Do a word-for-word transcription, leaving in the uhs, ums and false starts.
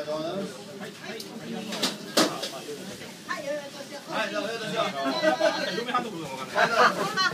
とうございます。はい、どうぞ、どうぞ。はい、嫁はんのこともわかんない。